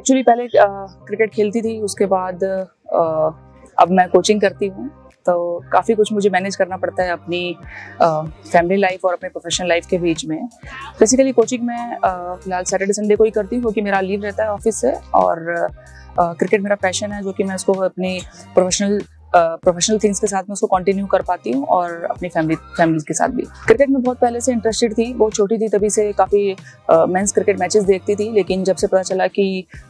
Actually पहले cricket खेलती थी, उसके बाद अब मैं कोचिंग करती हूँ, तो काफ़ी कुछ मुझे मैनेज करना पड़ता है अपनी फैमिली लाइफ और अपने प्रोफेशनल लाइफ के बीच में। बेसिकली कोचिंग मैं फिलहाल सैटरडे संडे को ही करती हूँ क्योंकि मेरा लीव रहता है ऑफिस से, और क्रिकेट मेरा पैशन है जो कि मैं उसको अपनी प्रोफेशनल थिंग्स के साथ में उसको कंटिन्यू कर पाती हूँ और अपनी फैमिली के साथ भी। क्रिकेट में बहुत पहले से इंटरेस्टेड थी, बहुत छोटी थी तभी से काफ़ी मेंस क्रिकेट मैचेस देखती थी, लेकिन जब से पता चला कि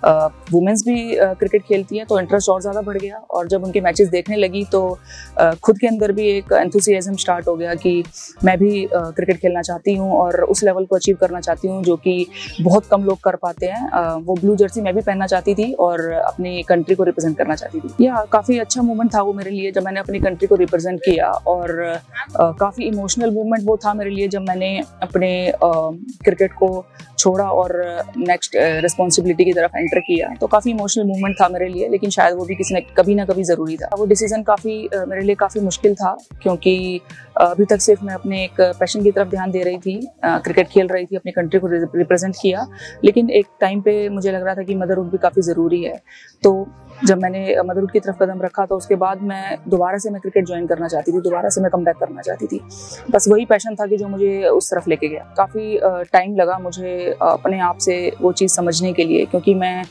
वुमेंस भी क्रिकेट खेलती हैं तो इंटरेस्ट और ज़्यादा बढ़ गया, और जब उनके मैचेस देखने लगी तो खुद के अंदर भी एक एंथुसियाज्म स्टार्ट हो गया कि मैं भी क्रिकेट खेलना चाहती हूँ और उस लेवल को अचीव करना चाहती हूँ जो कि बहुत कम लोग कर पाते हैं। वो ब्लू जर्सी मैं भी पहनना चाहती थी और अपनी कंट्री को रिप्रेजेंट करना चाहती थी। यह काफ़ी अच्छा मोमेंट था मेरे लिए जब मैंने अपनी कंट्री को रिप्रेजेंट किया, और काफ़ी इमोशनल मूवमेंट वो था मेरे लिए जब मैंने अपने क्रिकेट को छोड़ा और नेक्स्ट रिस्पॉन्सिबिलिटी की तरफ एंटर किया। तो काफ़ी इमोशनल मूवमेंट था मेरे लिए, लेकिन शायद वो भी किसी ने कभी ना कभी ज़रूरी था। वो डिसीजन काफ़ी मेरे लिए काफ़ी मुश्किल था क्योंकि अभी तक सिर्फ मैं अपने एक पैशन की तरफ ध्यान दे रही थी, क्रिकेट खेल रही थी, अपनी कंट्री को रिप्रेजेंट किया, लेकिन एक टाइम पे मुझे लग रहा था कि मदरहुड भी काफ़ी ज़रूरी है। तो जब मैंने मदरहुड की तरफ कदम रखा तो उसके बाद मैं दोबारा से क्रिकेट ज्वाइन करना चाहती थी, दोबारा से मैं कम बैक करना चाहती थी। बस वही पैशन था कि जो मुझे उस तरफ लेके गया। काफ़ी टाइम लगा मुझे अपने आप से वो चीज़ समझने के लिए, क्योंकि मैं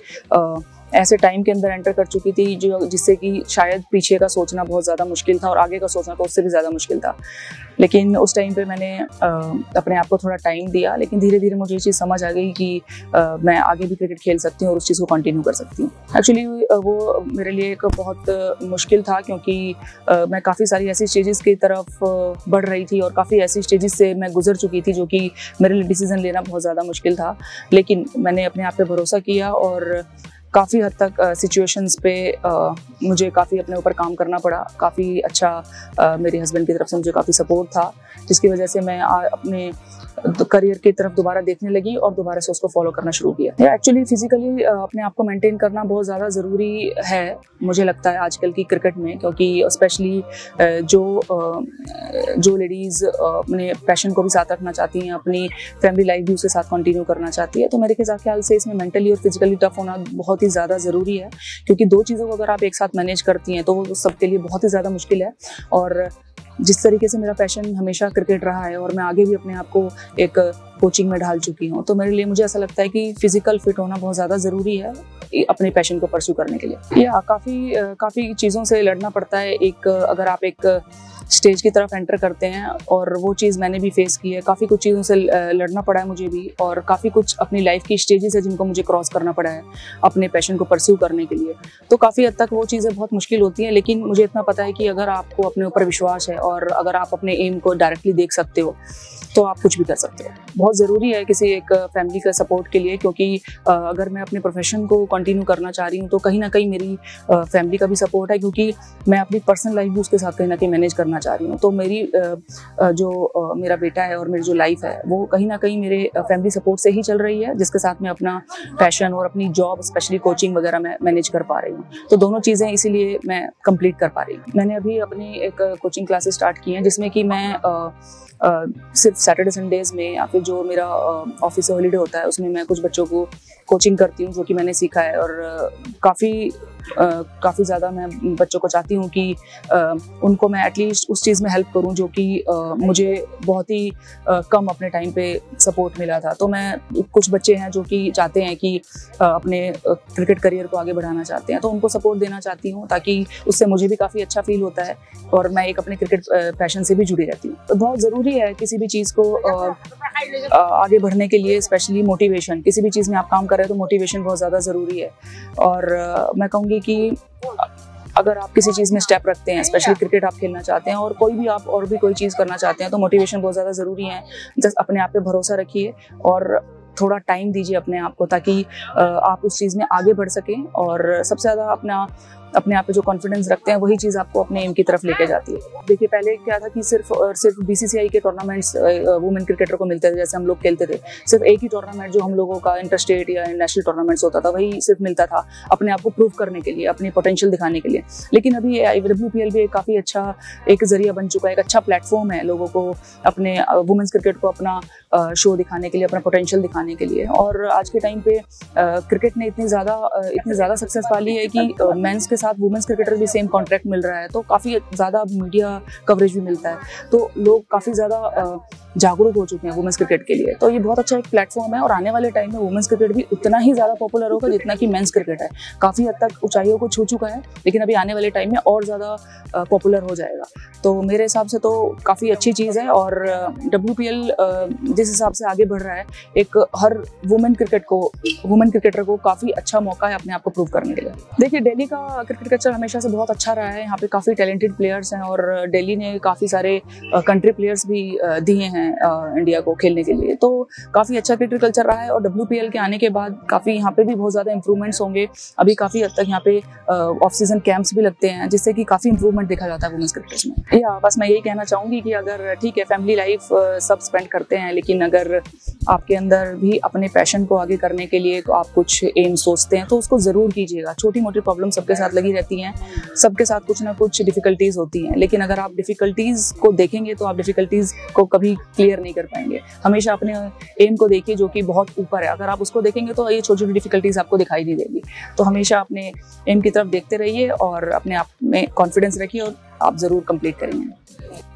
ऐसे टाइम के अंदर एंटर कर चुकी थी जिससे कि शायद पीछे का सोचना बहुत ज़्यादा मुश्किल था और आगे का सोचना तो उससे भी ज़्यादा मुश्किल था। लेकिन उस टाइम पे मैंने अपने आप को थोड़ा टाइम दिया, लेकिन धीरे धीरे मुझे ये चीज़ समझ आ गई कि मैं आगे भी क्रिकेट खेल सकती हूँ और उस चीज़ को कंटिन्यू कर सकती हूँ। एक्चुअली वो मेरे लिए एक बहुत मुश्किल था क्योंकि मैं काफ़ी सारी ऐसी स्टेजेस की तरफ बढ़ रही थी और काफ़ी ऐसी स्टेजेस से मैं गुजर चुकी थी जो कि मेरे लिए डिसीज़न लेना बहुत ज़्यादा मुश्किल था। लेकिन मैंने अपने आप पे भरोसा किया और काफ़ी हद तक सिचुएशंस पे मुझे काफ़ी अपने ऊपर काम करना पड़ा। काफ़ी अच्छा मेरे हस्बैंड की तरफ से मुझे काफ़ी सपोर्ट था, जिसकी वजह से मैं अपने करियर की तरफ दोबारा देखने लगी और दोबारा से उसको फॉलो करना शुरू किया। एक्चुअली फिजिकली अपने आप को मेंटेन करना बहुत ज़्यादा ज़रूरी है मुझे लगता है आजकल की क्रिकेट में, क्योंकि स्पेशली जो लेडीज़ अपने पैशन को भी साथ रखना चाहती हैं, अपनी फैमिली लाइफ भी उसके साथ कंटिन्यू करना चाहती है, तो मेरे ख्याल से इसमें मेंटली और फिजिकली टफ होना बहुत ही ज़्यादा ज़रूरी है, क्योंकि दो चीज़ों को अगर आप एक साथ मैनेज करती हैं तो वो सबके लिए बहुत ही ज़्यादा मुश्किल है। और जिस तरीके से मेरा पैशन हमेशा क्रिकेट रहा है और मैं आगे भी अपने आप को एक कोचिंग में ढाल चुकी हूँ, तो मेरे लिए मुझे ऐसा लगता है कि फिजिकल फिट होना बहुत ज़्यादा ज़रूरी है अपने पैशन को परस्यू करने के लिए। या काफ़ी चीज़ों से लड़ना पड़ता है। अगर आप एक स्टेज की तरफ एंटर करते हैं, और वो चीज़ मैंने भी फेस की है, काफ़ी कुछ चीज़ों से लड़ना पड़ा है मुझे भी, और काफ़ी कुछ अपनी लाइफ की स्टेजेस है जिनको मुझे क्रॉस करना पड़ा है अपने पैशन को परस्यू करने के लिए। तो काफ़ी हद तक वो चीज़ें बहुत मुश्किल होती हैं, लेकिन मुझे इतना पता है कि अगर आपको अपने ऊपर विश्वास है और अगर आप अपने एम को डायरेक्टली देख सकते हो तो आप कुछ भी कर सकते हो। बहुत ज़रूरी है किसी एक फैमिली का सपोर्ट के लिए, क्योंकि अगर मैं अपने प्रोफेशन को कंटिन्यू करना चाह रही हूँ तो कहीं ना कहीं मेरी फैमिली का भी सपोर्ट है, क्योंकि मैं अपनी पर्सनल लाइफ भी उसके साथ कहीं ना कहीं मैनेज करना चाह रही हूँ। तो मेरी जो मेरा बेटा है और मेरी जो लाइफ है वो कहीं ना कहीं मेरे फैमिली सपोर्ट से ही चल रही है, जिसके साथ मैं अपना पैशन और अपनी जॉब स्पेशली कोचिंग वगैरह मैं मैनेज कर पा रही हूँ। तो दोनों चीज़ें इसीलिए मैं कंप्लीट कर पा रही हूँ। मैंने अभी अपनी एक कोचिंग क्लासेस स्टार्ट की हैं जिसमें कि मैं सिर्फ सैटरडे संडेज़ में या फिर जो मेरा ऑफिस से हॉलीडे होता है उसमें मैं कुछ बच्चों को कोचिंग करती हूँ जो कि मैंने सीखा है। और काफ़ी ज़्यादा मैं बच्चों को चाहती हूँ कि उनको मैं एटलीस्ट उस चीज़ में हेल्प करूँ जो कि मुझे बहुत ही कम अपने टाइम पे सपोर्ट मिला था। तो मैं कुछ बच्चे हैं जो कि चाहते हैं कि अपने क्रिकेट करियर को आगे बढ़ाना चाहते हैं, तो उनको सपोर्ट देना चाहती हूँ, ताकि उससे मुझे भी काफ़ी अच्छा फील होता है और मैं एक अपने क्रिकेट पैशन से भी जुड़ी रहती हूँ। तो बहुत ज़रूरी है किसी भी चीज़ को आगे बढ़ने के लिए, स्पेशली मोटिवेशन। किसी भी चीज़ में आप काम कर रहे हो तो मोटिवेशन बहुत ज़्यादा ज़रूरी है। और मैं कहूँगी कि अगर आप किसी चीज़ में स्टेप रखते हैं, स्पेशली क्रिकेट आप खेलना चाहते हैं और कोई भी आप और भी कोई चीज़ करना चाहते हैं, तो मोटिवेशन बहुत ज़्यादा ज़रूरी है। जस्ट अपने आप पे भरोसा रखिए और थोड़ा टाइम दीजिए अपने आप को, ताकि आप उस चीज़ में आगे बढ़ सकें। और सबसे ज़्यादा अपने आप पे जो कॉन्फिडेंस रखते हैं वही चीज़ आपको अपने एम की तरफ लेके जाती है। देखिए, पहले क्या था कि सिर्फ बीसीसीआई के टूर्नामेंट्स वुमेन क्रिकेटर को मिलते थे, जैसे हम लोग खेलते थे। सिर्फ एक ही टूर्नामेंट जो हम लोगों का इंटर स्टेट या नेशनल टूर्नामेंट्स होता था वही सिर्फ मिलता था अपने आप को प्रूव करने के लिए, अपनी पोटेंशियल दिखाने के लिए। लेकिन अभी WPL भी काफ़ी अच्छा एक जरिया बन चुका है, एक अच्छा प्लेटफॉर्म है लोगों को अपने वुमेन्स क्रिकेट को अपना शो दिखाने के लिए, अपना पोटेंशियल दिखाने पाने के लिए। और आज के टाइम पे क्रिकेट ने इतनी ज़्यादा सक्सेस पा ली है कि मेंस के साथ वुमेंस क्रिकेटर भी सेम कॉन्ट्रैक्ट मिल रहा है, तो काफ़ी ज़्यादा मीडिया कवरेज भी मिलता है, तो लोग काफ़ी ज़्यादा जागरूक हो चुके हैं वुमेंस क्रिकेट के लिए। तो ये बहुत अच्छा एक प्लेटफॉर्म है और आने वाले टाइम में वुमेंस क्रिकेट भी उतना ही ज़्यादा पॉपुलर होगा जितना कि मेंस क्रिकेट है। काफ़ी हद तक ऊंचाइयों को छू चुका है, लेकिन अभी आने वाले टाइम में और ज़्यादा पॉपुलर हो जाएगा। तो मेरे हिसाब से तो काफ़ी अच्छी चीज़ है। और WPL जिस हिसाब से आगे बढ़ रहा है, एक हर वुमेन क्रिकेटर को काफ़ी अच्छा मौका है अपने आप को प्रूव करने के लिए। देखिए, दिल्ली का क्रिकेट कल्चर हमेशा से बहुत अच्छा रहा है। यहाँ पे काफ़ी टैलेंटेड प्लेयर्स हैं और दिल्ली ने काफ़ी सारे कंट्री प्लेयर्स भी दिए हैं इंडिया को खेलने के लिए, तो काफ़ी अच्छा क्रिकेट कल्चर रहा है। और WPL के आने के बाद काफ़ी यहाँ पे भी बहुत ज़्यादा इंप्रूवमेंट्स होंगे। अभी काफ़ी हद तक यहाँ पे ऑफ सीजन कैंप्स भी लगते हैं, जिससे कि काफ़ी इंप्रूवमेंट देखा जाता है वुमेन्स क्रिकेट में। या बस मैं यही कहना चाहूँगी कि अगर ठीक है फैमिली लाइफ सब स्पेंड करते हैं, लेकिन अगर आपके अंदर भी अपने पैशन को आगे करने के लिए आप कुछ एम सोचते हैं तो उसको ज़रूर कीजिएगा। छोटी मोटी प्रॉब्लम सबके साथ लगी रहती हैं, सबके साथ कुछ ना कुछ डिफ़िकल्टीज़ होती हैं, लेकिन अगर आप डिफ़िकल्टीज़ को देखेंगे तो आप डिफ़िकल्टीज़ को कभी क्लियर नहीं कर पाएंगे। हमेशा अपने एम को देखिए जो कि बहुत ऊपर है, अगर आप उसको देखेंगे तो ये छोटी छोटी डिफ़िकल्टीज़ आपको दिखाई नहीं देगी। तो हमेशा अपने एम की तरफ देखते रहिए और अपने आप में कॉन्फिडेंस रखिए और आप ज़रूर कंप्लीट करेंगे।